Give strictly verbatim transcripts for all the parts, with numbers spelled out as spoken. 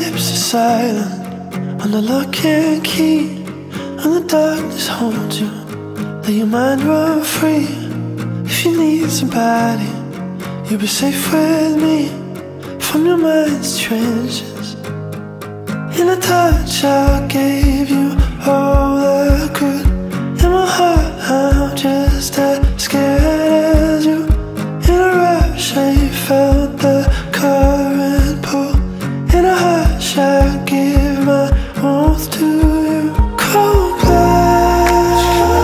lips are silent on the lock and key, and the darkness holds you, let your mind run free. If you need somebody, you'll be safe with me, from your mind's trenches. In a touch I gave you all I could, in my heart I'm just as scared as you. In a rush I felt the current pull, in a hush I give my warmth to you. Cold blood,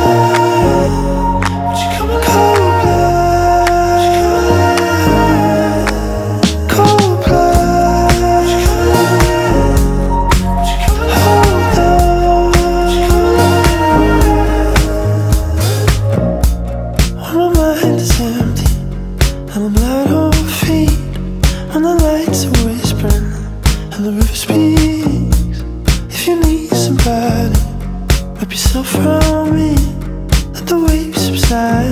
cold blood, cold blood, hold on. When my mind is empty and I'm light on feet, when the lights are whispering and the river speaks. If you need somebody, wrap yourself around me, let the waves subside.